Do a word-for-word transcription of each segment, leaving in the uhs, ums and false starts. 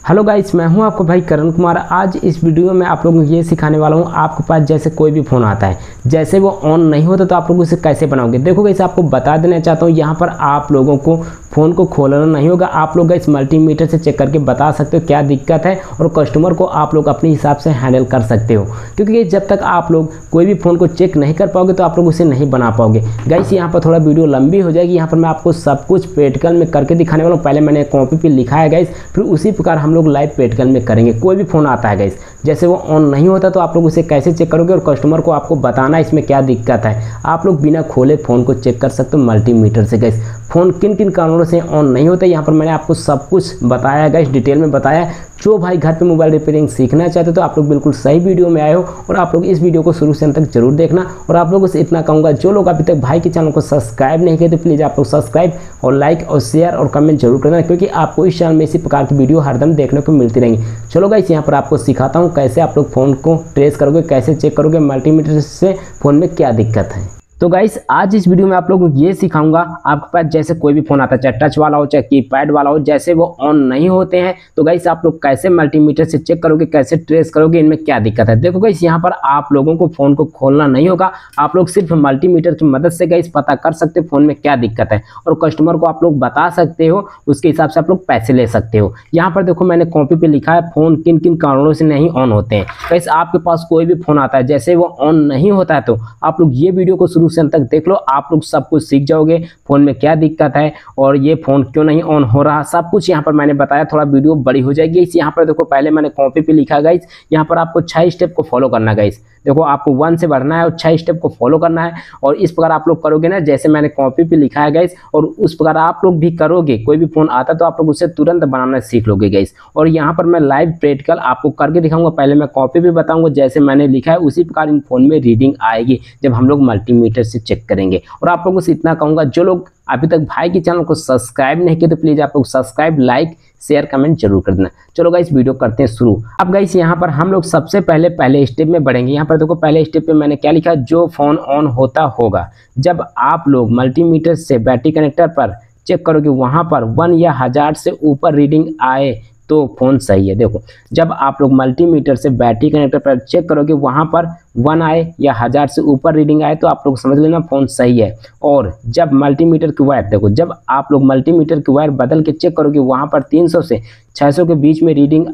Hello guys, मैं हूं आपको भाई करण कुमार। आज इस वीडियो में आप लोगों को ये सिखाने वाला हूं। आपके पास जैसे कोई भी फ़ोन आता है, जैसे वो ऑन नहीं होता तो आप लोग उसे कैसे बनाओगे। देखो गाइस, आपको बता देना चाहता हूं, यहाँ पर आप लोगों को फ़ोन को खोलना नहीं होगा। आप लोग इस मल्टीमीटर से चेक करके बता सकते हो क्या दिक्कत है, और कस्टमर को आप लोग अपने हिसाब से हैंडल कर सकते हो। क्योंकि जब तक आप लोग कोई भी फ़ोन को चेक नहीं कर पाओगे तो आप लोग उसे नहीं बना पाओगे। गाइस, यहाँ पर थोड़ा वीडियो लंबी हो जाएगी। यहाँ पर मैं आपको सब कुछ प्रैक्टिकल में करके दिखाने वाला हूँ। पहले मैंने कॉपी पर लिखा है गाइस, फिर उसी प्रकार हम लोग लाइव प्रैक्टिकल में करेंगे। कोई भी फ़ोन आता है गाइस, जैसे वो ऑन नहीं होता तो आप लोग उसे कैसे चेक करोगे, और कस्टमर को आपको बताना इसमें क्या दिक्कत है। आप लोग बिना खोले फ़ोन को चेक कर सकते हो मल्टीमीटर से। गाइस, फ़ोन किन किन कारणों से ऑन नहीं होता, यहाँ पर मैंने आपको सब कुछ बताया गाइस, डिटेल में बताया। जो भाई घर पे मोबाइल रिपेयरिंग सीखना चाहते हो तो आप लोग बिल्कुल सही वीडियो में आए हो, और आप लोग इस वीडियो को शुरू से अंत तक जरूर देखना। और आप लोगों से इतना कहूँगा, जो लोग अभी तक भाई के चैनल को सब्सक्राइब नहीं किए तो प्लीज़ आप लोग सब्सक्राइब और लाइक और शेयर और कमेंट जरूर करना, क्योंकि आपको इस चैनल में इसी प्रकार की वीडियो हरदम देखने को मिलती रहेंगी। चलो गाइस, यहाँ पर आपको सिखाता हूँ कैसे आप लोग फ़ोन को ट्रेस करोगे, कैसे चेक करोगे मल्टीमीटर से फ़ोन में क्या दिक्कत है। तो गाइस, आज इस वीडियो में आप लोगों को ये सिखाऊंगा, आपके पास जैसे कोई भी फ़ोन आता है, चाहे टच वाला हो चाहे कीपैड वाला हो, जैसे वो ऑन नहीं होते हैं तो गाइस आप लोग कैसे मल्टीमीटर से चेक करोगे, कैसे ट्रेस करोगे, इनमें क्या दिक्कत है। देखो गाइस, यहाँ पर आप लोगों को फ़ोन को खोलना नहीं होगा। आप लोग सिर्फ मल्टीमीटर की मदद से गाइस पता कर सकते हो फ़ोन में क्या दिक्कत है, और कस्टमर को आप लोग बता सकते हो। उसके हिसाब से आप लोग पैसे ले सकते हो। यहाँ पर देखो, मैंने कॉपी पर लिखा है फ़ोन किन किन कारणों से नहीं ऑन होते हैं। गाइस, आपके पास कोई भी फ़ोन आता है, जैसे वो ऑन नहीं होता है तो आप लोग ये वीडियो को शुरू से अंत तक देख लो। आप लोग सब कुछ सीख जाओगे, फ़ोन में क्या दिक्कत है और ये फ़ोन क्यों नहीं ऑन हो रहा, सब कुछ यहाँ पर मैंने बताया। थोड़ा वीडियो बड़ी हो जाएगी। इस यहाँ पर देखो, पहले मैंने कॉपी पे लिखा गाइस, यहाँ पर आपको छह स्टेप को फॉलो करना है गाइस। देखो, आपको वन से बढ़ना है और छह स्टेप को फॉलो करना है, और इस प्रकार आप लोग करोगे ना, जैसे मैंने कॉपी पे लिखा है गाइस, और उस प्रकार आप लोग भी करोगे। कोई भी फ़ोन आता तो आप लोग उसे तुरंत बनाना सीख लोगे गाइस। और यहाँ पर मैं लाइव प्रैक्टिकल आपको करके दिखाऊंगा। पहले मैं कॉपी पे बताऊंगा, जैसे मैंने लिखा है उसी प्रकार इन फ़ोन में रीडिंग आएगी जब हम लोग मल्टीमीटर से चेक करेंगे। और आप लोगों से इतना कहूँगा, जो लोग अभी तक भाई के चैनल को सब्सक्राइब नहीं किए तो प्लीज़ आप लोग सब्सक्राइब, लाइक, शेयर, कमेंट जरूर कर देना। चलो गाइस, वीडियो करते हैं शुरू। अब गाइस, यहाँ पर हम लोग सबसे पहले पहले स्टेप में बढ़ेंगे। यहाँ पर देखो, पहले स्टेप पे मैंने क्या लिखा है, जो फ़ोन ऑन होता होगा जब आप लोग मल्टीमीटर से बैटरी कनेक्टर पर चेक करोगे, वहाँ पर वन या हज़ार से ऊपर रीडिंग आए तो फ़ोन सही है। देखो, जब आप लोग मल्टीमीटर से बैटरी कनेक्टर पर चेक करोगे, वहाँ पर वन आए या हज़ार से ऊपर रीडिंग आए तो आप लोग समझ लेना फ़ोन सही है। और जब मल्टीमीटर की वायर, देखो, जब आप लोग मल्टीमीटर की वायर बदल के चेक करोगे, वहाँ पर तीन सौ से छह सौ के बीच में रीडिंग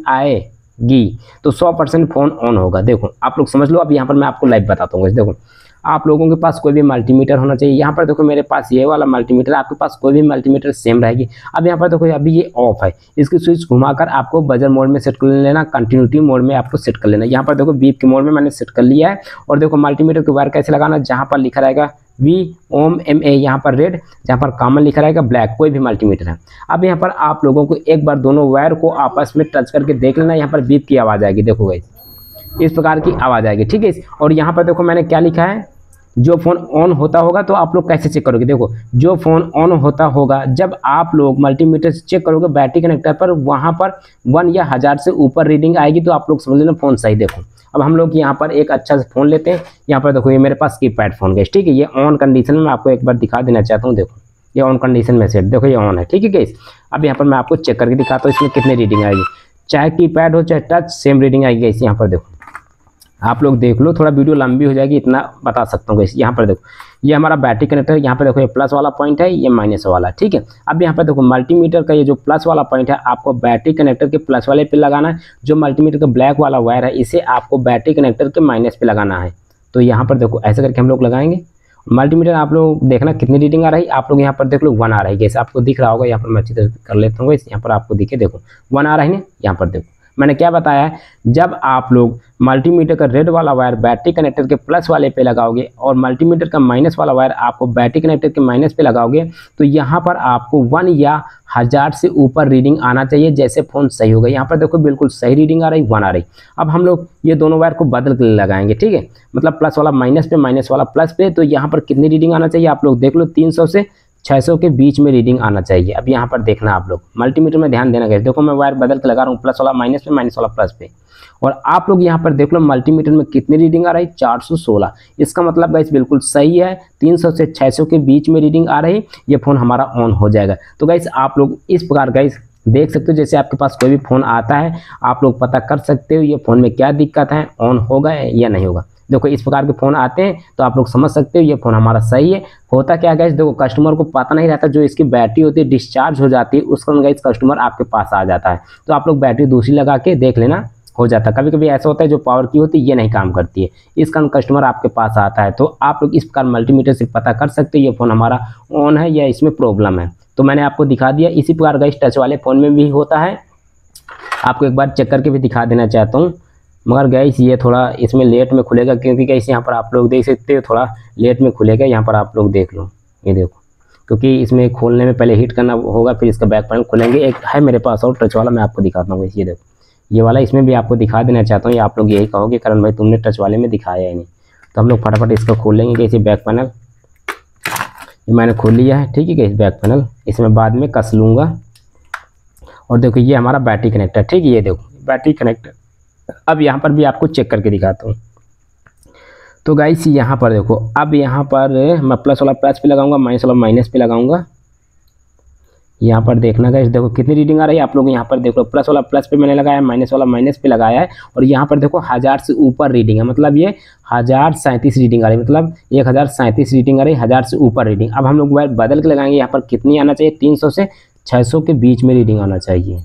आएगी तो सौ परसेंट फ़ोन ऑन होगा। देखो, आप लोग समझ लो। अब यहाँ पर मैं आपको लाइव बताता हूँ। देखो, आप लोगों के पास कोई भी मल्टीमीटर होना चाहिए। यहाँ पर देखो, मेरे पास ये वाला मल्टीमीटर, आपके पास कोई भी मल्टीमीटर सेम रहेगी। अब यहाँ पर देखो, अभी ये ऑफ है, इसकी स्विच घुमाकर आपको बजर मोड में सेट कर लेना, कंटिन्यूटी मोड में आपको सेट कर लेना। यहाँ पर देखो, बीप के मोड में मैंने सेट कर लिया है। और देखो, मल्टीमीटर की वायर कैसे लगाना, जहाँ पर लिखा रहेगा वी ओम एम ए, यहाँ पर रेड, जहाँ पर कॉमन लिखा रहेगा ब्लैक, कोई भी मल्टीमीटर है। अब यहाँ पर आप लोगों को एक बार दोनों वायर को आपस में टच करके देख लेना। यहाँ पर बीप की आवाज़ आएगी। देखो गाइस, इस प्रकार की आवाज़ आएगी, ठीक है। और यहाँ पर देखो, मैंने क्या लिखा है, जो फ़ोन ऑन होता होगा तो आप लोग कैसे चेक करोगे। देखो, जो फ़ोन ऑन होता होगा जब आप लोग मल्टीमीटर से चेक करोगे बैटरी कनेक्टर पर, वहाँ पर वन या हज़ार से ऊपर रीडिंग आएगी तो आप लोग समझ लेना फ़ोन सही। देखो, अब हम लोग यहाँ पर एक अच्छा सा फ़ोन लेते हैं। यहाँ पर देखो, ये मेरे पास कीपैड फ़ोन गाइस, ठीक है। ये ऑन कंडीशन में आपको एक बार दिखा देना चाहता हूँ। देखो, ये ऑन कंडीशन में सेट, देखो ये ऑन है, ठीक है गाइस। अब यहाँ पर मैं आपको चेक करके दिखाता हूँ इसमें कितनी रीडिंग आएगी। चाहे कीपैड हो चाहे टच, सेम रीडिंग आएगी गाइस। यहाँ पर देखो, आप लोग देख लो, थोड़ा वीडियो लंबी हो जाएगी, इतना बता सकता हूँ गाइस। यहाँ पर देखो, ये हमारा बैटरी कनेक्टर, यहाँ पर देखो ये प्लस वाला पॉइंट है, ये माइनस वाला, ठीक है। अब यहाँ पर देखो, मल्टीमीटर का ये जो प्लस वाला पॉइंट है आपको बैटरी कनेक्टर के प्लस वाले पे लगाना है। जो मल्टीमीटर का ब्लैक वाला वायर है, इसे आपको बैटरी कनेक्टर के माइनस पे लगाना है। तो यहाँ पर देखो, ऐसे करके हम लोग लगाएंगे। मल्टीमीटर आप लोग देखना कितनी रीडिंग आ रही है। आप लोग यहाँ पर देख लो, वन आ रही है, जैसे आपको दिख रहा होगा। यहाँ पर मैं अच्छी तरह कर लेता हूँ, यहाँ पर आपको दिखे, देखो वन आ रहा है ना। यहाँ पर देखो, मैंने क्या बताया है, जब आप लोग मल्टीमीटर का रेड वाला वायर बैटरी कनेक्टर के प्लस वाले पे लगाओगे और मल्टीमीटर का माइनस वाला वायर आपको बैटरी कनेक्टर के माइनस पे लगाओगे, तो यहाँ पर आपको वन या हज़ार से ऊपर रीडिंग आना चाहिए, जैसे फ़ोन सही होगा। यहाँ पर देखो, बिल्कुल सही रीडिंग आ रही, वन आ रही। अब हम लोग ये दोनों वायर को बदल के लगाएंगे, ठीक है। मतलब प्लस वाला माइनस पे, माइनस वाला प्लस पे। तो यहाँ पर कितनी रीडिंग आना चाहिए, आप लोग देख लो, तीन सौ से छह सौ के बीच में रीडिंग आना चाहिए। अब यहाँ पर देखना, आप लोग मल्टीमीटर में ध्यान देना गाइस। देखो, मैं वायर बदल के लगा रहा हूँ, प्लस वाला माइनस पे, माइनस वाला प्लस पे। और आप लोग यहाँ पर देख लो, मल्टीमीटर में कितनी रीडिंग आ रही, चार सौ सोलह। इसका मतलब गाइस बिल्कुल सही है, तीन सौ से छह सौ के बीच में रीडिंग आ रही, ये फ़ोन हमारा ऑन हो जाएगा। तो गाइस, आप लोग इस प्रकार गाइस देख सकते हो जैसे आपके पास कोई भी फ़ोन आता है आप लोग पता कर सकते हो ये फ़ोन में क्या दिक्कत है, ऑन होगा या नहीं होगा। देखो इस प्रकार के फ़ोन आते हैं तो आप लोग समझ सकते हो ये फ़ोन हमारा सही है। होता क्या है गाइस, देखो कस्टमर को पता नहीं रहता, जो इसकी बैटरी होती है डिस्चार्ज हो जाती है उस कारण गाइस कस्टमर आपके पास आ जाता है। तो आप लोग बैटरी दूसरी लगा के देख लेना, हो जाता है। कभी कभी ऐसा होता है जो पावर की होती है ये नहीं काम करती है, इस कारण कस्टमर आपके पास आता है। तो आप लोग इस प्रकार मल्टीमीटर से पता कर सकते हो ये फ़ोन हमारा ऑन है या इसमें प्रॉब्लम है। तो मैंने आपको दिखा दिया। इसी प्रकार गाइस टच वाले फ़ोन में भी होता है, आपको एक बार चेक करके भी दिखा देना चाहता हूँ। मगर गाइस ये थोड़ा इसमें लेट में खुलेगा, क्योंकि गाइस यहाँ पर आप लोग देख सकते हो थोड़ा लेट में खुलेगा। यहाँ पर आप लोग देख लो, ये देखो, क्योंकि इसमें खोलने में पहले हीट करना होगा फिर इसका बैक पैनल खुलेंगे। एक है मेरे पास और टच वाला, मैं आपको दिखाता हूँ। ये देखो ये वाला, इसमें भी आपको दिखा देना चाहता हूँ। ये आप लोग यही कहोगे करण भाई तुमने टच वाले में दिखाया है नहीं। तो हम लोग फटाफट इसको खोल लेंगे। कैसे बैक पैनल ये मैंने खोल लिया है, ठीक है। कैसे बैक पैनल इसमें बाद में कस लूँगा। और देखो ये हमारा बैटरी कनेक्टर, ठीक है। ये देखो बैटरी कनेक्टर। अब यहाँ पर भी आपको चेक करके दिखाता हूँ। तो गाइस यहाँ पर देखो, अब यहाँ पर मैं प्लस वाला प्लस पे लगाऊंगा, माइनस वाला माइनस पे लगाऊंगा। यहाँ पर देखना गाइस, देखो कितनी रीडिंग आ रही है आप लोग यहाँ पर देखो। प्लस वाला प्लस पे मैंने लगाया, माइनस वाला माइनस पे लगाया है। और यहाँ पर देखो हज़ार से ऊपर रीडिंग है, मतलब ये हज़ार सैंतीस रीडिंग आ रही है, मतलब एक हज़ार सैंतीस रीडिंग आ रही है, हज़ार से ऊपर रीडिंग। अब हम लोग मोबाइल बदल के लगाएंगे। यहाँ पर कितनी आना चाहिए, तीन सौ से छः सौ के बीच में रीडिंग आना चाहिए।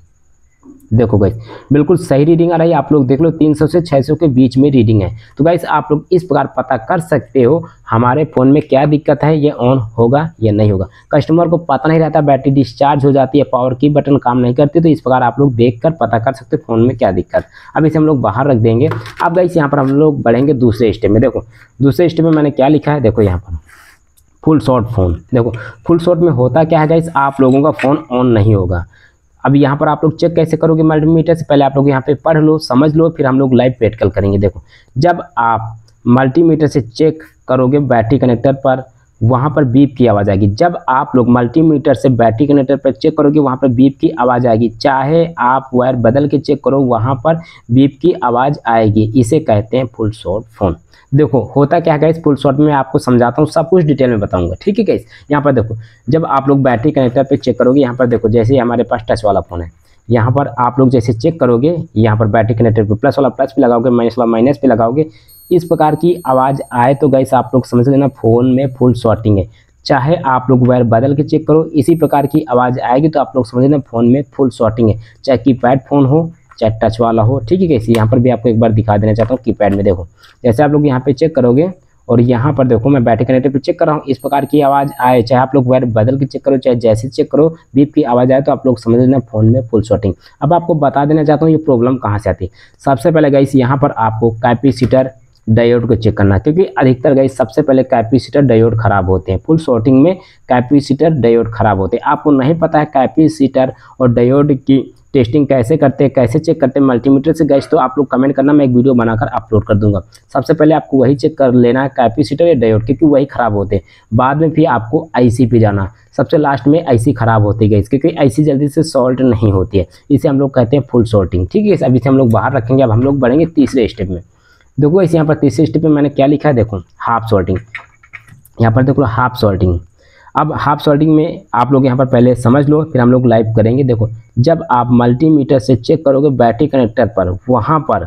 देखो गाइस बिल्कुल सही रीडिंग आ रही है, आप लोग देख लो तीन सौ से छः सौ के बीच में रीडिंग है। तो गाइस आप लोग इस प्रकार पता कर सकते हो हमारे फ़ोन में क्या दिक्कत है, ये ऑन होगा या नहीं होगा। कस्टमर को पता नहीं रहता, बैटरी डिस्चार्ज हो जाती है, पावर की बटन काम नहीं करती। तो इस प्रकार आप लोग देख कर पता कर सकते हो फ़ोन में क्या दिक्कत। अब इसे हम लोग बाहर रख देंगे। अब गाइस यहाँ पर हम लोग बढ़ेंगे दूसरे स्टेप में। देखो दूसरे स्टेप में मैंने क्या लिखा है, देखो यहाँ पर फुल शॉट फ़ोन। देखो फुल शॉट में होता क्या है गाइस, आप लोगों का फ़ोन ऑन नहीं होगा। अब यहाँ पर आप लोग चेक कैसे करोगे मल्टीमीटर से, पहले आप लोग यहाँ पे पढ़ लो, समझ लो, फिर हम लोग लाइव प्रैक्टिकल करेंगे। देखो जब आप मल्टीमीटर से चेक करोगे बैटरी कनेक्टर पर, वहाँ पर बीप की आवाज़ आएगी। जब आप लोग मल्टीमीटर से बैटरी कनेक्टर पर चेक करोगे वहाँ पर बीप की आवाज़ आएगी। चाहे आप वायर बदल के चेक करो वहाँ पर बीप की आवाज़ आएगी। इसे कहते हैं फुल शॉट फ़ोन। देखो होता क्या है गाइस, फुल शॉट में आपको समझाता हूँ, सब कुछ डिटेल में बताऊंगा, ठीक है गाइस। यहाँ पर देखो जब आप लोग बैटरी कनेक्टर पे चेक करोगे, यहाँ पर देखो जैसे हमारे पास टच वाला फ़ोन है, यहाँ पर आप लोग जैसे चेक करोगे, यहाँ पर बैटरी कनेक्टर पे प्लस वाला प्लस पे लगाओगे, माइनस वाला माइनस पे लगाओगे, इस प्रकार की आवाज़ आए तो गाइस आप लोग समझ लेना फ़ोन में फुल शॉटिंग है। चाहे आप लोग वायर बदल के चेक करो, इसी प्रकार की आवाज़ आएगी तो आप लोग समझ लेना फ़ोन में फुल शॉटिंग है। चाहे कीपैड फ़ोन हो चाहे टच वाला हो, ठीक है कैसे। यहाँ पर भी आपको एक बार दिखा देना चाहता हूँ कीपैड में। देखो जैसे आप लोग यहाँ पे चेक करोगे और यहाँ पर देखो मैं बैटरी कनेक्टर पे चेक कर रहा हूँ, इस प्रकार की आवाज़ आए, चाहे आप लोग वायर बदल के चेक करो चाहे जैसे चेक करो, बीप की आवाज़ आए तो आप लोग समझ लेना फ़ोन में फुल शॉटिंग। अब आपको बता देना चाहता हूँ ये प्रॉब्लम कहाँ से आती है। सबसे पहले गाइस यहाँ पर आपको कैपेसिटर डायोड को चेक करना, क्योंकि अधिकतर गाइस सबसे पहले कैपेसिटर डायोड खराब होते हैं। फुल शॉटिंग में कैपेसिटर डायोड खराब होते हैं। आपको नहीं पता है कैपेसिटर और डायोड की टेस्टिंग कैसे करते हैं, कैसे चेक करते हैं मल्टीमीटर से गाइस, तो आप लोग कमेंट करना, मैं एक वीडियो बनाकर अपलोड कर दूंगा। सबसे पहले आपको वही चेक कर लेना है कैपेसिटर या डायोड, क्योंकि वही खराब होते हैं। बाद में फिर आपको आईसी पे जाना, सबसे लास्ट में आईसी खराब होती है गाइस, क्योंकि आईसी जल्दी से सॉल्ट नहीं होती है, इसे हम लोग कहते हैं फुल शॉटिंग, ठीक है। अभी से हम लोग बाहर रखेंगे। अब हम लोग बढ़ेंगे तीसरे स्टेप में। देखो इस यहाँ पर तीसरे स्टेप में मैंने क्या लिखा है, देखो हाफ शॉर्टिंग। यहाँ पर देखो हाफ शॉर्टिंग। अब हाफ शॉर्टिंग में आप लोग यहाँ पर पहले समझ लो, फिर हम लोग लाइव करेंगे। देखो जब आप मल्टीमीटर से चेक करोगे बैटरी कनेक्टर पर, वहाँ पर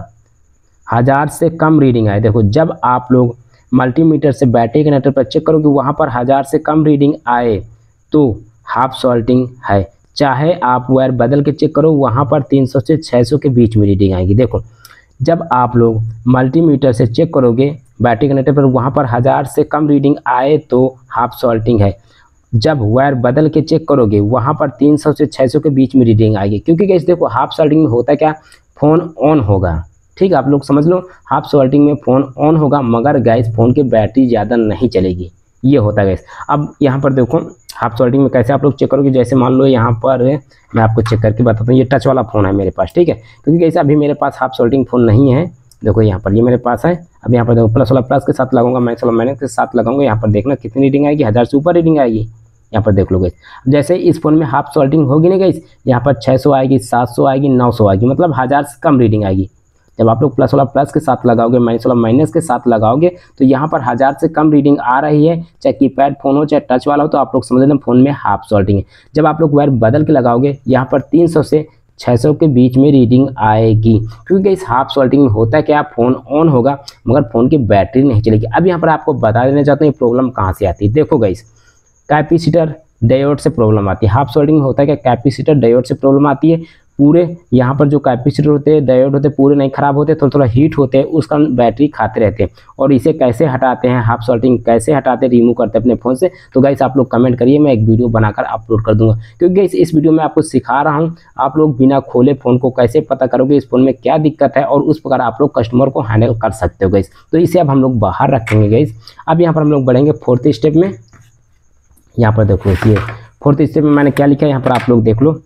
हज़ार से कम रीडिंग आए। देखो जब आप लोग मल्टीमीटर से बैटरी कनेक्टर पर चेक करोगे वहाँ पर हज़ार से कम रीडिंग आए तो हाफ शॉर्टिंग है। चाहे आप वायर बदल के चेक करो वहाँ पर तीन सौ से छः सौ के बीच में रीडिंग आएगी। देखो जब आप लोग मल्टीमीटर से चेक करोगे बैटरी कनेक्टर पर, वहाँ पर हज़ार से कम रीडिंग आए तो हाफ शॉर्टिंग है। जब वायर बदल के चेक करोगे वहाँ पर तीन सौ से छः सौ के बीच में रीडिंग आएगी। क्योंकि गाइस देखो हाफ शॉर्टिंग में होता क्या, फ़ोन ऑन होगा, ठीक है, आप लोग समझ लो। हाफ शॉर्टिंग में फ़ोन ऑन होगा मगर गाइस फ़ोन की बैटरी ज़्यादा नहीं चलेगी, ये होता है गाइस। अब यहाँ पर देखो हाफ शॉर्टिंग में कैसे आप लोग चेक करोगे, जैसे मान लो यहाँ पर मैं आपको चेक करके बताता हूँ। ये टच वाला फ़ोन है मेरे पास, ठीक है, क्योंकि गाइस अभी मेरे पास हाफ शॉर्टिंग फ़ोन नहीं है। देखो यहाँ पर ये मेरे पास है। अब यहाँ पर देखो प्लस वाला प्लस के साथ लगाऊंगा, माइनस वाला माइनस के साथ लगाऊंगा। यहाँ पर देखना कितनी रीडिंग आएगी, हज़ार से ऊपर रीडिंग आएगी। यहाँ पर देख लो गाइस, जैसे इस फ़ोन में हाफ शॉर्टिंग होगी ना गाइस, यहाँ पर छः सौ आएगी, सात सौ आएगी, नौ सौ आएगी, मतलब हज़ार से कम रीडिंग आएगी। जब आप लोग प्लस वाला प्लस के साथ लगाओगे, माइनस वाला माइनस के साथ लगाओगे तो यहाँ पर हज़ार से कम रीडिंग आ रही है, चाहे कीपैड फ़ोन हो चाहे टच वाला हो, तो आप लोग समझ लेना फ़ोन में हाफ सॉल्टिंग है। जब आप लोग वायर बदल के लगाओगे यहाँ पर तीन सौ से छह सौ के बीच में रीडिंग आएगी, क्योंकि इस हाफ सॉल्टिंग में होता है कि आप फ़ोन ऑन होगा मगर फ़ोन की बैटरी नहीं चलेगी। अब यहाँ पर आपको बता देना चाहता हूँ ये प्रॉब्लम कहाँ से आती है। देखो गाइस, कैपेसिटर डायोड से प्रॉब्लम आती है। हाफ सॉल्टिंग में होता है कि कैपेसिटर डायोड से प्रॉब्लम आती है। पूरे यहाँ पर जो कैपेसिटर होते हैं, डायोड होते हैं, पूरे नहीं ख़राब होते, थोड़ा थोड़ा हीट होते हैं, उसका बैटरी खाते रहते हैं। और इसे कैसे हटाते हैं, हाफ सॉल्टिंग कैसे हटाते हैं, रिमूव करते हैं अपने फ़ोन से, तो गाइस आप लोग कमेंट करिए, मैं एक वीडियो बनाकर अपलोड कर दूंगा। क्योंकि गाइस इस वीडियो में आपको सिखा रहा हूँ आप लोग बिना खोले फ़ोन को कैसे पता करोगे इस फ़ोन में क्या दिक्कत है, और उस प्रकार आप लोग कस्टमर को हैंडल कर सकते हो गाइस। तो इसे अब हम लोग बाहर रखेंगे गाइस। अब यहाँ पर हम लोग बढ़ेंगे फोर्थ स्टेप में। यहाँ पर देखो ये फोर्थ स्टेप में मैंने क्या लिखा है, यहाँ पर आप लोग देख लो।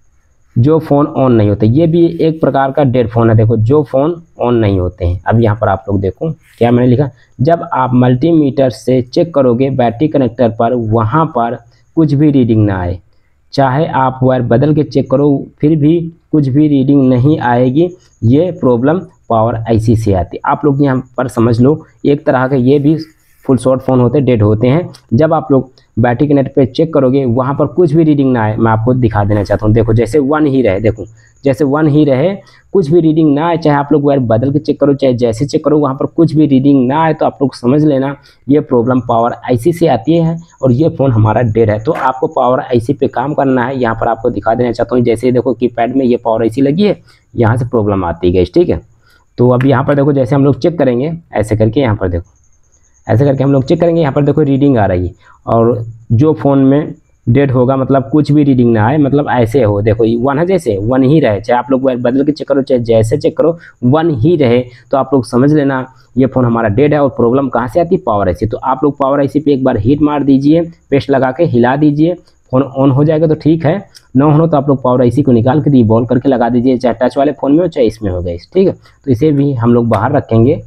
जो फ़ोन ऑन नहीं होते, ये भी एक प्रकार का डेड फ़ोन है। देखो, जो फ़ोन ऑन नहीं होते हैं। अब यहाँ पर आप लोग देखो क्या मैंने लिखा, जब आप मल्टीमीटर से चेक करोगे बैटरी कनेक्टर पर, वहाँ पर कुछ भी रीडिंग ना आए, चाहे आप वायर बदल के चेक करो फिर भी कुछ भी रीडिंग नहीं आएगी, ये प्रॉब्लम पावर आईसी से आती है। आप लोग यहाँ पर समझ लो, एक तरह के ये भी फुल शॉर्ट फ़ोन होते डेड होते हैं। जब आप लोग बैटरी कनेक्ट पे चेक करोगे वहाँ पर कुछ भी रीडिंग ना आए, मैं आपको दिखा देना चाहता हूँ। देखो, जैसे वन ही रहे, देखो जैसे वन ही रहे, कुछ भी रीडिंग ना आए, चाहे आप लोग वायर बदल के चेक करो चाहे जैसे चेक करो, वहाँ पर कुछ भी रीडिंग ना आए, तो आप लोग समझ लेना ये प्रॉब्लम पावर आईसी से आती है और ये फ़ोन हमारा डेड है। तो आपको पावर आईसी पे काम करना है। यहाँ पर आपको दिखा देना चाहता हूँ, जैसे देखो कीपैड में ये पावर आईसी लगी है, यहाँ से प्रॉब्लम आती है, ठीक है। तो अब यहाँ पर देखो, जैसे हम लोग चेक करेंगे ऐसे करके, यहाँ पर देखो ऐसे करके हम लोग चेक करेंगे, यहाँ पर देखो रीडिंग आ रही है। और जो फ़ोन में डेड होगा मतलब कुछ भी रीडिंग ना आए, मतलब ऐसे हो, देखो वन है, जैसे वन ही रहे, चाहे आप लोग वायर बदल के चेक करो चाहे जैसे चेक करो, वन ही रहे, तो आप लोग समझ लेना ये फ़ोन हमारा डेड है। और प्रॉब्लम कहाँ से आती है, पावर आईसी। तो आप लोग पावर आईसी पे एक बार हीट मार दीजिए, पेस्ट लगा के हिला दीजिए, फ़ोन ऑन हो जाएगा तो ठीक है, न हो तो आप लोग पावर आईसी को निकाल के रीबॉल करके लगा दीजिए, चाहे टच वाले फ़ोन में हो चाहे इसमें हो गए, ठीक है। तो इसे भी हम लोग बाहर रखेंगे।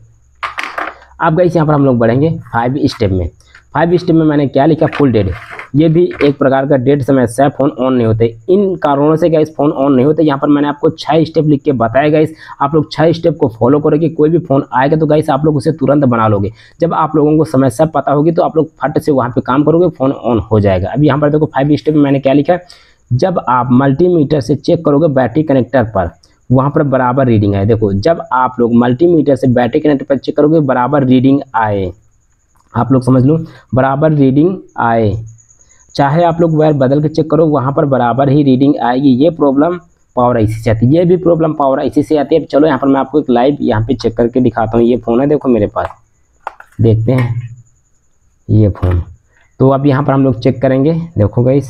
अब गाइस यहाँ पर हम लोग बढ़ेंगे फाइव स्टेप में। फाइव स्टेप में मैंने क्या लिखा, फुल डेड। ये भी एक प्रकार का डेड समस्या है, फ़ोन ऑन नहीं होते। इन कारणों से गाइस फ़ोन ऑन नहीं होते। यहाँ पर मैंने आपको छह स्टेप लिख के बताया गाइस, आप लोग छह स्टेप को फॉलो करोगे, कोई भी फ़ोन आएगा तो गाइस आप लोग उसे तुरंत बना लोगे। जब आप लोगों को समस्या पता होगी तो आप लोग फट से वहाँ पर काम करोगे, फ़ोन ऑन हो जाएगा। अब यहाँ पर देखो फाइव स्टेप में मैंने क्या लिखा है, जब आप मल्टीमीटर से चेक करोगे बैटरी कनेक्टर पर, वहाँ पर बराबर रीडिंग आए। देखो, जब आप लोग मल्टीमीटर से बैटरी कनेक्टर पर चेक करोगे बराबर रीडिंग आए, आप लोग समझ लो बराबर रीडिंग आए, चाहे आप लोग वायर बदल के चेक करो वहाँ पर बराबर ही रीडिंग आएगी, ये प्रॉब्लम पावर आईसी से आती है। ये भी प्रॉब्लम पावर आईसी से आती है। चलो यहाँ पर मैं आपको एक लाइव यहाँ पे चेक करके दिखाता हूँ। ये फ़ोन है, देखो मेरे पास, देखते हैं ये फ़ोन। तो अब यहाँ पर हम लोग चेक करेंगे। देखो गाइस,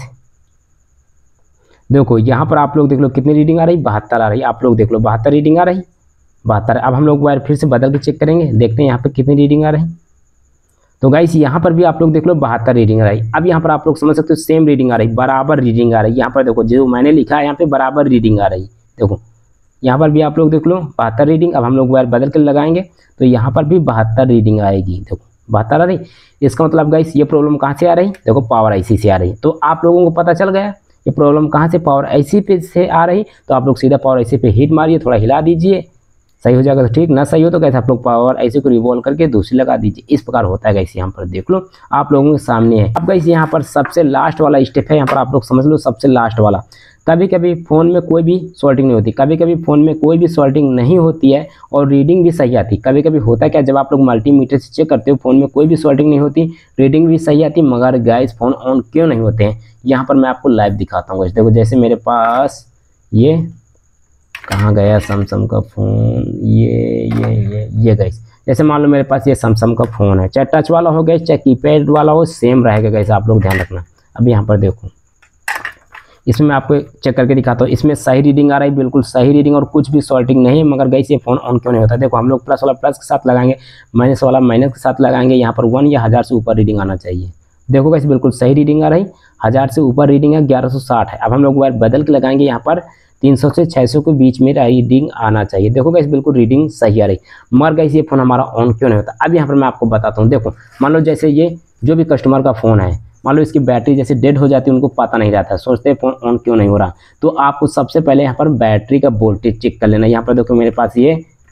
देखो यहाँ पर आप लोग देख लो कितनी रीडिंग आ रही, बहत्तर आ रही। आप लोग देख लो बहत्तर रीडिंग आ रही, बहत्तर। अब हम लोग वायर फिर से बदल के चेक करेंगे, देखते हैं यहाँ पर कितनी रीडिंग आ रही। तो गाइस यहाँ पर भी आप लोग देख लो बहत्तर रीडिंग आ रही। अब यहाँ पर आप लोग समझ सकते हो सेम रीडिंग आ रही, बराबर रीडिंग आ रही। यहाँ पर देखो जो मैंने लिखा है यहाँ पे बराबर रीडिंग आ रही। देखो यहाँ पर भी आप लोग देख लो बहत्तर रीडिंग। अब हम लोग वायर बदल कर लगाएंगे तो यहाँ पर भी बहत्तर रीडिंग आएगी। देखो बहत्तर आ रही। इसका मतलब गाइस ये प्रॉब्लम कहाँ से आ रही, देखो पावर आईसी से आ रही। तो आप लोगों को पता चल गया ये प्रॉब्लम कहाँ से पावर आईसी पे से आ रही। तो आप लोग सीधा पावर आईसी पे हीट मारिए, थोड़ा हिला दीजिए, सही हो जाएगा तो ठीक, ना सही हो तो कैसे आप लोग पावर आईसी को रिवॉल्व करके दूसरी लगा दीजिए। इस प्रकार होता है गाइस। यहाँ पर देख लो आप लोगों के सामने है। अब गाइस यहाँ पर सबसे लास्ट वाला स्टेप है, यहाँ पर आप लोग समझ लो सबसे लास्ट वाला। कभी कभी फ़ोन में कोई भी सॉल्टिंग नहीं होती, कभी कभी फ़ोन में कोई भी सॉल्टिंग नहीं होती है और रीडिंग भी सही आती। कभी कभी होता है क्या, जब आप लोग मल्टीमीटर से चेक करते हो फ़ोन में कोई भी सॉल्टिंग नहीं होती, रीडिंग भी सही आती, मगर गाइस फ़ोन ऑन क्यों नहीं होते हैं। यहाँ पर मैं आपको लाइव दिखाता हूँ। देखो जैसे मेरे पास ये कहाँ गया सैमसंग का फ़ोन, ये ये ये ये गाइस, जैसे मान लो मेरे पास ये सैमसंग का फ़ोन है, चाहे टच वाला हो गया चाहे कीपैड वाला हो, सेम रहेगा गाइस, आप लोग ध्यान रखना। अब यहाँ पर देखो, इसमें मैं आपको चेक करके दिखाता हूँ। इसमें सही रीडिंग आ रही है, बिल्कुल सही रीडिंग और कुछ भी सॉल्टिंग नहीं है, मगर गाइस ये फ़ोन ऑन क्यों नहीं होता। देखो हम लोग प्लस वाला प्लस के साथ लगाएंगे, माइनस वाला माइनस के साथ लगाएंगे, यहाँ पर वन या हज़ार से ऊपर रीडिंग आना चाहिए। देखो गाइस बिल्कुल सही रीडिंग आ रही, हज़ार से ऊपर रीडिंग है, ग्यारह सौ साठ है। अब हम लोग वायर बदल के लगाएंगे, यहाँ पर तीन सौ से छह सौ के बीच में रीडिंग आना चाहिए। देखो गाइस बिल्कुल रीडिंग सही आ रही, मगर गाइस ये फ़ोन हमारा ऑन क्यों नहीं होता। अब यहाँ पर मैं आपको बताता हूँ। देखो मान लो जैसे ये जो भी कस्टमर का फ़ोन है, मान लो इसकी बैटरी जैसे डेड हो जाती है, उनको पता नहीं रहता, सोचते हैं फ़ोन ऑन क्यों नहीं हो रहा। तो आपको सबसे पहले यहाँ पर बैटरी का वोल्टेज चेक कर लेना। यहाँ पर देखो मेरे पास ये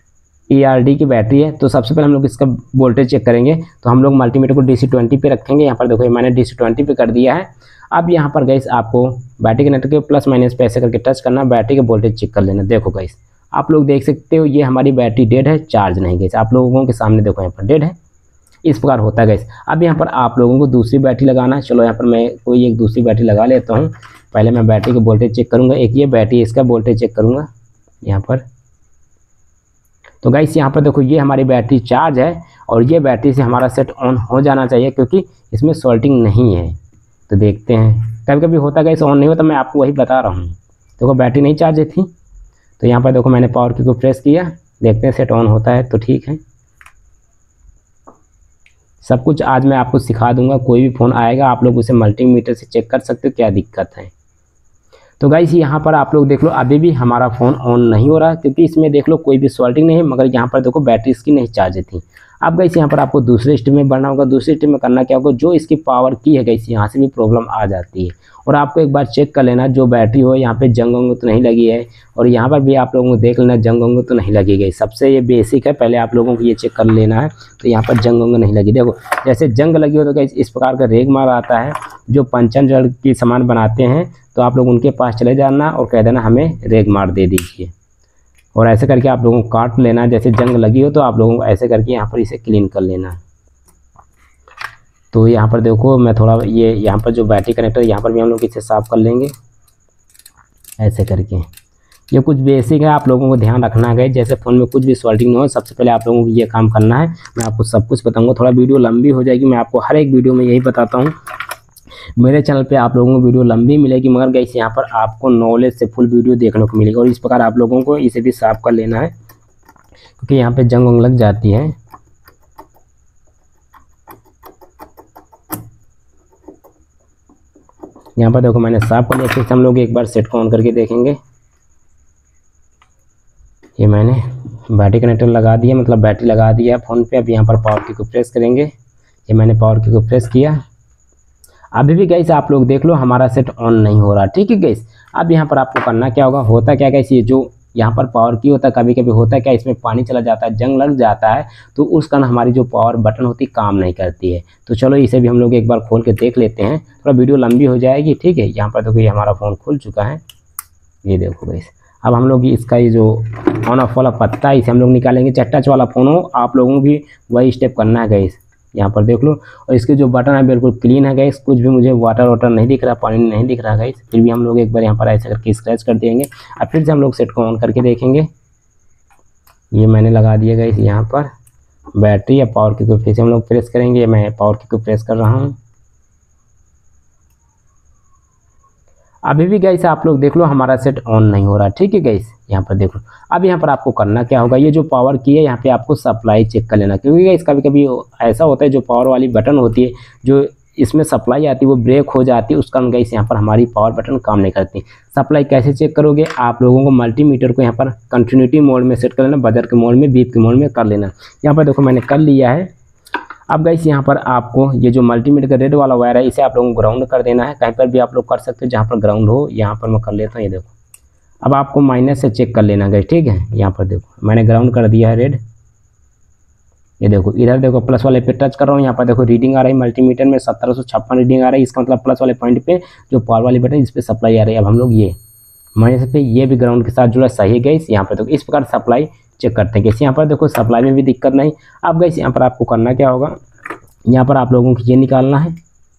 ई आर डी की बैटरी है। तो सबसे पहले हम लोग इसका वोल्टेज चेक करेंगे। तो हम लोग मल्टीमीटर को डी सी ट्वेंटी पे रखेंगे। यहाँ पर देखो ये मैंने डी सी ट्वेंटी पे कर दिया है। अब यहाँ पर गाइस आपको बैटरी कनेक्टर के प्लस माइनस पे ऐसे करके टच करना, बैटरी का वोल्टेज चेक कर लेना। देखो गाइस आप लोग देख सकते हो ये हमारी बैटरी डेड है, चार्ज नहीं गाइस। आप लोगों के सामने देखो यहाँ पर डेड है, इस प्रकार होता है गाइस। अब यहाँ पर आप लोगों को दूसरी बैटरी लगाना है। चलो यहाँ पर मैं कोई एक दूसरी बैटरी लगा लेता हूँ। पहले मैं बैटरी का वोल्टेज चेक करूँगा। एक ये बैटरी, इसका वोल्टेज चेक करूँगा यहाँ पर। तो गाइस यहाँ पर देखो ये हमारी बैटरी चार्ज है और ये बैटरी से हमारा सेट ऑन हो जाना चाहिए क्योंकि इसमें सॉल्टिंग नहीं है। तो देखते हैं, कभी कभी होता है गाइस ऑन नहीं होता, मैं आपको वही बता रहा हूँ। देखो बैटरी नहीं चार्ज थी। तो यहाँ पर देखो मैंने पावर की को प्रेस किया, देखते हैं सेट ऑन होता है तो ठीक है। सब कुछ आज मैं आपको सिखा दूंगा। कोई भी फ़ोन आएगा आप लोग उसे मल्टीमीटर से चेक कर सकते हो क्या दिक्कत है। तो गाइस यहाँ पर आप लोग देख लो अभी भी हमारा फ़ोन ऑन नहीं हो रहा क्योंकि इसमें देख लो कोई भी सॉल्टिंग नहीं है, मगर यहाँ पर देखो बैटरी इसकी नहीं चार्ज थी। अब गाइस यहाँ पर आपको दूसरे स्टेप में बढ़ना होगा। दूसरे स्टेप में करना क्या होगा, जो इसकी पावर की है गाइस यहाँ से भी प्रॉब्लम आ जाती है। और आपको एक बार चेक कर लेना जो बैटरी हो यहाँ पे जंग वंग तो नहीं लगी है, और यहाँ पर भी आप लोगों को देख लेना जंग वंग तो नहीं लगी गई। सबसे ये बेसिक है, पहले आप लोगों को ये चेक कर लेना है। तो यहाँ पर जंग वंग नहीं लगी। देखो जैसे जंग लगी हो तो गाइस इस प्रकार का रेग मार आता है। जो पंचन जड़ की सामान बनाते हैं तो आप लोग उनके पास चले जाना और कह देना हमें रेग मार दे दीजिए, और ऐसे करके आप लोगों को काट लेना। जैसे जंग लगी हो तो आप लोगों को ऐसे करके यहाँ पर इसे क्लीन कर लेना। तो यहाँ पर देखो मैं थोड़ा ये यहाँ पर जो बैटरी कनेक्टर यहाँ पर भी हम लोग इसे साफ़ कर लेंगे ऐसे करके। ये कुछ बेसिक है, आप लोगों को ध्यान रखना है। जैसे फ़ोन में कुछ भी सॉल्टिंग ना हो, सबसे पहले आप लोगों को ये काम करना है। मैं आपको सब कुछ बताऊँगा, थोड़ा वीडियो लंबी हो जाएगी। मैं आपको हर एक वीडियो में यही बताता हूँ। मेरे चैनल पे आप लोगों को वीडियो लंबी मिलेगी, मगर गाइस यहाँ पर आपको नॉलेज से फुल वीडियो देखने को मिलेगी। और इस प्रकार आप लोगों को इसे भी साफ़ कर लेना है क्योंकि यहाँ पे जंग वंग लग जाती है। यहाँ पर देखो मैंने साफ़ कर लिया। फिर हम लोग एक बार सेट को ऑन करके देखेंगे। ये मैंने बैटरी कनेक्टर लगा दिया, मतलब बैटरी लगा दिया फ़ोन पे। अब यहाँ पर पावर की को प्रेस करेंगे। ये मैंने पावर की को प्रेस किया। अभी भी गाइस आप लोग देख लो हमारा सेट ऑन नहीं हो रहा, ठीक है गाइस। अब यहाँ पर आपको करना क्या होगा, होता क्या गाइस, ये जो यहाँ पर पावर की होता है कभी कभी होता है क्या, इसमें पानी चला जाता है, जंग लग जाता है, तो उस कारण हमारी जो पावर बटन होती है काम नहीं करती है। तो चलो इसे भी हम लोग एक बार खोल के देख लेते हैं, थोड़ा वीडियो लंबी हो जाएगी, ठीक है। यहाँ पर देखो ये हमारा फ़ोन खुल चुका है, ये देखो गाइस। अब हम लोग इसका ये जो ऑन ऑफ वाला पत्ता है इसे हम लोग निकालेंगे। चाहे टच वाला फ़ोन हो आप लोगों को भी वही स्टेप करना है गाइस। यहाँ पर देख लो, और इसके जो बटन है बिल्कुल क्लीन है गाइस, कुछ भी मुझे वाटर वाटर नहीं दिख रहा, पानी नहीं दिख रहा गाइस। फिर भी हम लोग एक बार यहाँ पर ऐसे करके स्क्रैच कर देंगे। अब फिर से हम लोग सेट को ऑन करके देखेंगे। ये मैंने लगा दिया गाइस यहाँ पर बैटरी या पावर की को फिर से हम लोग प्रेस करेंगे। मैं पावर की को प्रेस कर रहा हूँ। अभी भी गाइस आप लोग देख लो हमारा सेट ऑन नहीं हो रहा, ठीक है गाइस। यहाँ पर देख लो। अब यहाँ पर आपको करना क्या होगा, ये जो पावर की है यहाँ पे आपको सप्लाई चेक कर लेना, क्योंकि गाइस कभी कभी ऐसा होता है जो पावर वाली बटन होती है जो इसमें सप्लाई आती है वो ब्रेक हो जाती है, उस कारण गाइस यहाँ पर हमारी पावर बटन काम नहीं करती। सप्लाई कैसे चेक करोगे, आप लोगों को मल्टीमीटर को यहाँ पर कंटिन्यूटी मोड में सेट कर लेना, बजर के मोड में, बीप के मोड में कर लेना। यहाँ पर देखो मैंने कर लिया है। अब गाइस यहाँ पर आपको ये जो मल्टीमीटर का रेड वाला वायर है इसे आप लोगों को ग्राउंड कर देना है। कहीं पर भी आप लोग कर सकते हो जहाँ पर ग्राउंड हो। यहाँ पर मैं कर लेता हूँ, ये देखो। अब आपको माइनस से चेक कर लेना गाइस, ठीक है। यहाँ पर देखो मैंने ग्राउंड कर दिया है रेड। ये देखो इधर देखो प्लस वाले पे टच कर रहा हूँ। यहाँ पर देखो रीडिंग आ रही है मल्टीमीटर में सत्रह सौ छप्पन रीडिंग आ रही है। इसका मतलब प्लस वाले पॉइंट पे जो पावर वाली बटन इस पर सप्लाई आ रही है। अब हम लोग ये माइनस पे ये भी ग्राउंड के साथ जुड़ा सही है गाइस। यहाँ पर देखो इस प्रकार सप्लाई चेक करते हैं गाइस। यहाँ पर देखो सप्लाई में भी दिक्कत नहीं। अब गाइस यहाँ पर आपको करना क्या होगा, यहाँ पर आप लोगों को ये निकालना है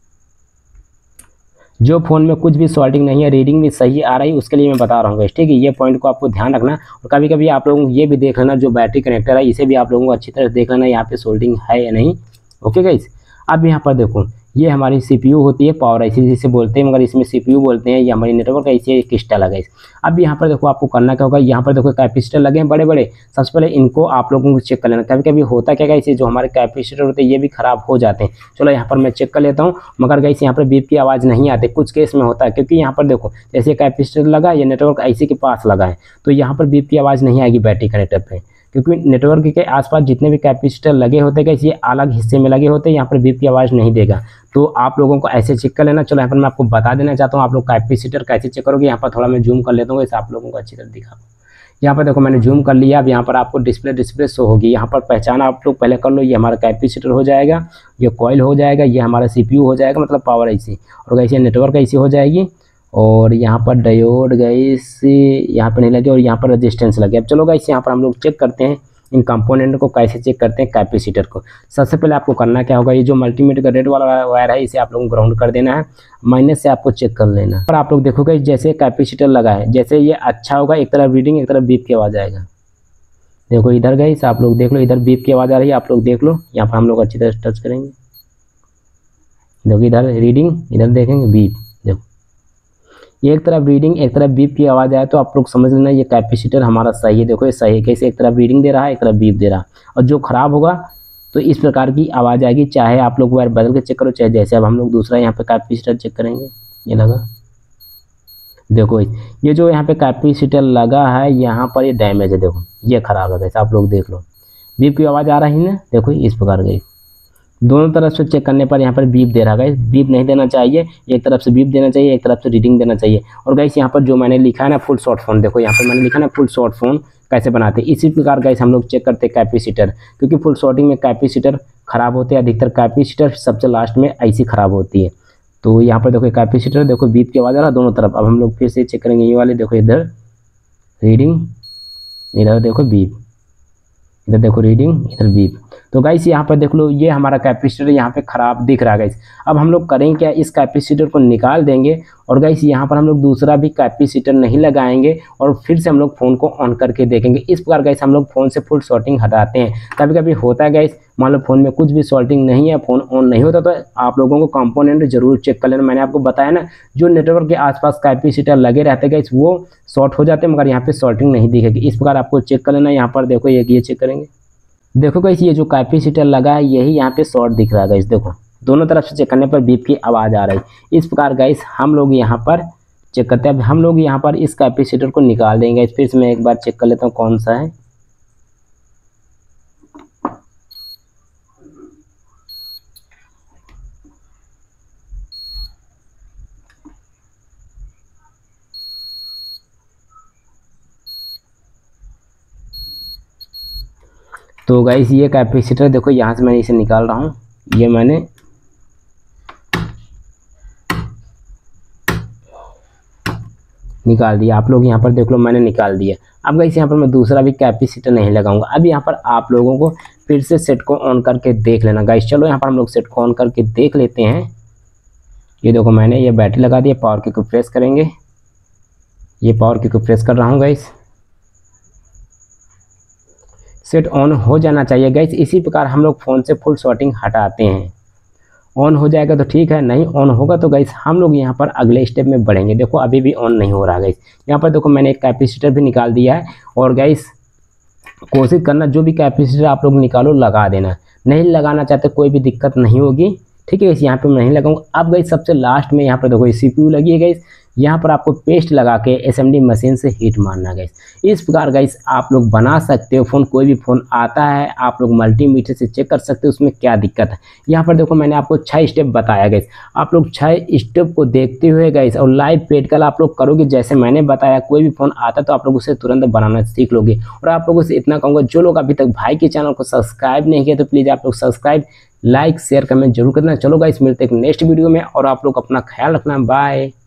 जो फ़ोन में कुछ भी सॉल्टिंग नहीं है, रीडिंग भी सही आ रही है, उसके लिए मैं बता रहा हूँ गाइस, ठीक है। ये पॉइंट को आपको ध्यान रखना। और कभी कभी आप लोगों को ये भी देख लेना जो बैटरी कनेक्टर है इसे भी आप लोगों को अच्छी तरह देख लेना यहाँ पे सोल्डिंग है या नहीं, ओके गाइस। अब यहाँ पर देखो ये हमारी सीपीयू होती है, पावर आईसी जिसे बोलते हैं, मगर इसमें सीपीयू बोलते हैं। ये हमारी नेटवर्क आईसी है, क्रिस्टल है गाइस। अब यहाँ पर देखो आपको करना क्या होगा, यहाँ पर देखो कैपेसिटर लगे हैं बड़े बड़े। सबसे पहले इनको आप लोगों को चेक कर लेना। कभी कभी होता क्या गाइस, जो हमारे कैपेसिटर होते हैं ये भी खराब हो जाते हैं। चलो यहाँ पर मैं चेक कर लेता हूँ, मगर गाइस यहाँ पर बीप की आवाज़ नहीं आती। कुछ केस में होता है, क्योंकि यहाँ पर देखो जैसे कैपेसिटर लगा या नेटवर्क आईसी के पास लगा है तो यहाँ पर बीप की आवाज़ नहीं आएगी बैटरी कनेक्टर पर, क्योंकि नेटवर्क के आसपास जितने भी कैपेसिटर लगे होते हैं ये अलग हिस्से में लगे होते हैं, यहाँ पर बीप की आवाज़ नहीं देगा। तो आप लोगों को ऐसे चेक कर लेना। चलो यहाँ पर मैं आपको बता देना चाहता हूँ आप लोग कैपेसिटर कैसे चेक करोगे। यहाँ पर थोड़ा मैं जूम कर लेता हूँ, ऐसे आप लोगों को अच्छी तरह दिखा। यहाँ पर देखो मैंने जूम कर लिया। अब यहाँ पर आपको डिस्प्ले डिस्प्ले शो होगी। यहाँ पर पहचान आप लोग पहले कर लो। ये हमारा कैपेसिटर हो जाएगा, ये कॉइल हो जाएगा, ये हमारा सीपीयू हो जाएगा, मतलब पावर आईसी, और गाइस ये नेटवर्क आईसी हो जाएगी। और यहाँ पर डायोड गाइस यहाँ पर नहीं लगे, और यहाँ पर रेजिस्टेंस लगे। अब चलो गाइस यहाँ पर हम लोग चेक करते हैं इन कंपोनेंट को कैसे चेक करते हैं कैपेसिटर को। सबसे पहले आपको करना क्या होगा, ये जो मल्टीमीटर का रेड वाला वायर है इसे आप लोगों को ग्राउंड कर देना है, माइनस से आपको चेक कर लेना। और आप लोग देखोगे जैसे कैपेसिटर लगा है, जैसे ये अच्छा होगा, एक तरफ रीडिंग एक तरफ बीप की आवाज़ आएगा। देखो इधर गई, आप लोग देख लो, इधर बीप की आवाज़ आ रही है, आप लोग देख लो। यहाँ पर हम लोग अच्छी तरह टच करेंगे, देखो इधर रीडिंग, इधर देखेंगे बीप। देखो ये एक तरफ रीडिंग एक तरफ बीप की आवाज़ आए तो आप लोग समझ लेना ये कैपेसिटर हमारा सही है। देखो ये सही है, कैसे एक तरफ रीडिंग दे रहा है एक तरफ बीप दे रहा है। और जो ख़राब होगा तो इस प्रकार की आवाज़ आएगी, चाहे आप लोग वायर बदल के चेक करो, चाहे जैसे। अब हम लोग दूसरा यहाँ पे कैपेसिटर चेक करेंगे। ये लगा, देखो ये जो यहाँ पे कैपेसिटर लगा है यहाँ पर ये डैमेज है, देखो ये ख़राब है। वैसे आप लोग देख लो, बीप की आवाज़ आ रही है ना, देखो इस प्रकार गई। दोनों तरफ से चेक करने पर यहाँ पर बीप दे रहा है। बीप नहीं देना चाहिए, एक तरफ से बीप देना चाहिए, एक तरफ से रीडिंग देना चाहिए। और गाइस यहाँ पर जो मैंने लिखा है ना फुल शॉर्ट फोन, देखो यहाँ पर मैंने लिखा है ना फुल शॉर्ट फोन कैसे बनाते हैं। इसी प्रकार गाइस हम लोग चेक करते हैं कैपेसिटर, क्योंकि फुल शॉर्टिंग में कैपेसिटर खराब होते हैं अधिकतर। कैपेसिटर सबसे लास्ट में ऐसी खराब होती है। तो यहाँ पर देखो कैपेसिटर, देखो बीप की आवाज़ आ रहा है दोनों तरफ। अब हम लोग फिर से चेक करेंगे ये वाले, देखो इधर रीडिंग, इधर देखो बीप, इधर देखो रीडिंग, इधर बीप। तो गाइस यहाँ पर देख लो ये हमारा कैपेसिटर यहाँ पे ख़राब दिख रहा है गाइस। अब हम लोग करेंगे क्या, इस कैपेसिटर को निकाल देंगे और गाइस यहाँ पर हम लोग दूसरा भी कैपेसिटर नहीं लगाएंगे और फिर से हम लोग फ़ोन को ऑन करके देखेंगे। इस प्रकार गाइस हम लोग फ़ोन से फुल शॉर्टिंग हटाते हैं। कभी कभी होता है गाइस, मान लो फ़ोन में कुछ भी शॉर्टिंग नहीं है, फ़ोन ऑन नहीं होता, तो आप लोगों को कंपोनेंट जरूर चेक कर लेना। मैंने आपको बताया ना, जो नेटवर्क के आसपास कैपेसिटर लगे रहते हैं गाइस वो शॉर्ट हो जाते हैं, मगर यहाँ पे शॉर्टिंग नहीं दिखेगी। इस प्रकार आपको चेक कर लेना। यहाँ पर देखो ये ये चेक करेंगे, देखो गाइस ये जो कैपेसिटर लगा है यही यहाँ पे शॉर्ट दिख रहा है गाइस। देखो दोनों तरफ से चेक करने पर बीप की आवाज़ आ रही है। इस प्रकार गाइस हम लोग यहाँ पर चेक करते हैं। अब हम लोग यहाँ पर इस कैपेसिटर को निकाल देंगे। फिर से मैं एक बार चेक कर लेता हूँ कौन सा है। तो गाइस ये कैपेसिटर देखो, यहाँ से मैंने इसे निकाल रहा हूँ, ये मैंने निकाल दिया। आप लोग यहाँ पर देख लो मैंने निकाल दिया। अब गाइस यहाँ पर मैं दूसरा भी कैपेसिटर नहीं लगाऊंगा। अब यहाँ पर आप लोगों को फिर से सेट को ऑन करके देख लेना गाइस। चलो यहाँ पर हम लोग सेट को ऑन करके देख लेते हैं। ये देखो मैंने ये बैटरी लगा दिया, पावर की को प्रेस करेंगे, ये पावर की को प्रेस कर रहा हूँ गाइस। सेट ऑन हो जाना चाहिए गाइस। इसी प्रकार हम लोग फ़ोन से फुल शॉर्टिंग हटाते हैं। ऑन हो जाएगा तो ठीक है, नहीं ऑन होगा तो गाइस हम लोग यहाँ पर अगले स्टेप में बढ़ेंगे। देखो अभी भी ऑन नहीं हो रहा गाइस। यहाँ पर देखो मैंने एक कैपेसिटर भी निकाल दिया है। और गाइस कोशिश करना जो भी कैपेसिटर आप लोग निकालो लगा देना। नहीं लगाना चाहते कोई भी दिक्कत नहीं होगी, ठीक है गाइस। यहाँ पर मैं नहीं लगाऊंगा। अब गाइस सबसे लास्ट में यहाँ पर देखो सीपीयू लगी है गाइस। यहाँ पर आपको पेस्ट लगा के एसएमडी मशीन से हीट मारना गाइस। इस प्रकार गाइस आप लोग बना सकते हो फ़ोन। कोई भी फ़ोन आता है आप लोग मल्टीमीटर से चेक कर सकते हो उसमें क्या दिक्कत है। यहाँ पर देखो मैंने आपको छह स्टेप बताया गाइस। आप लोग छह स्टेप को देखते हुए गाइस और लाइव प्रैक्टिकल आप लोग करोगे जैसे मैंने बताया। कोई भी फ़ोन आता है तो आप लोग उसे तुरंत बनाना सीख लोगे। और आप लोगों से इतना कहूँगा, जो लोग अभी तक भाई के चैनल को सब्सक्राइब नहीं किया तो प्लीज़ आप लोग सब्सक्राइब, लाइक, शेयर, कमेंट जरूर करना। चलो गाइस मिलते हैं एक नेक्स्ट वीडियो में और आप लोग अपना ख्याल रखना। बाय।